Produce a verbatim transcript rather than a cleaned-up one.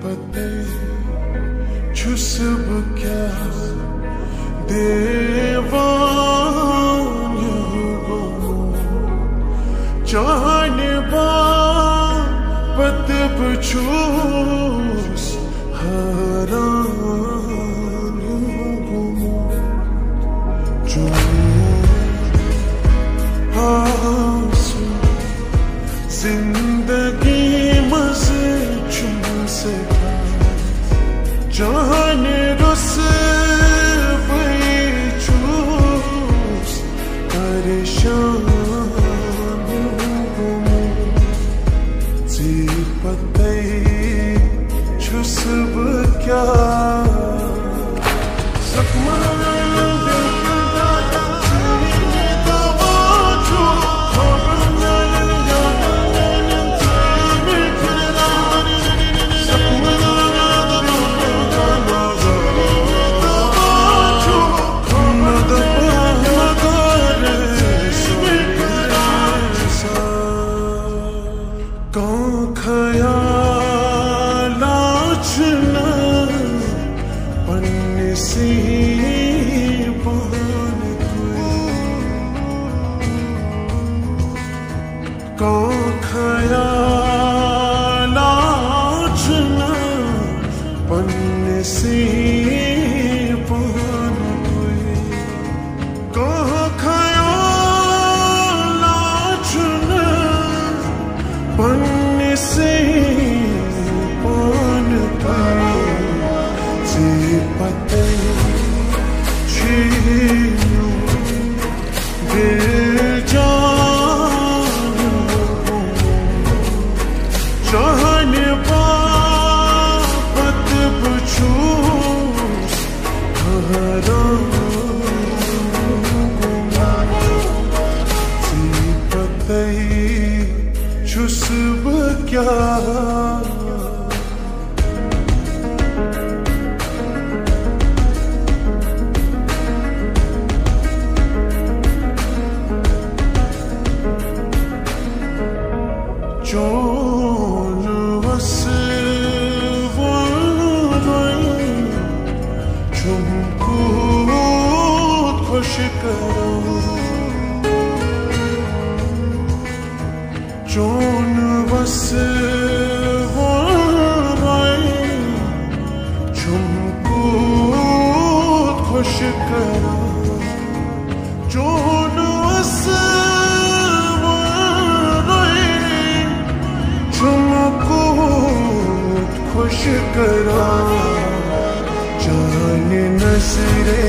पते छुसब क्या देवान जान बा पत बचूस हरान जो आंसू जिंदगी मज़े चुम सका जान रुस चूस परेशान जी पते छुसब क्या छुसब क्या जोन वस झुमकू खुश करो जोन बस झुमकू खुश करो जोन बस झुमकू खुश करो जान नसरे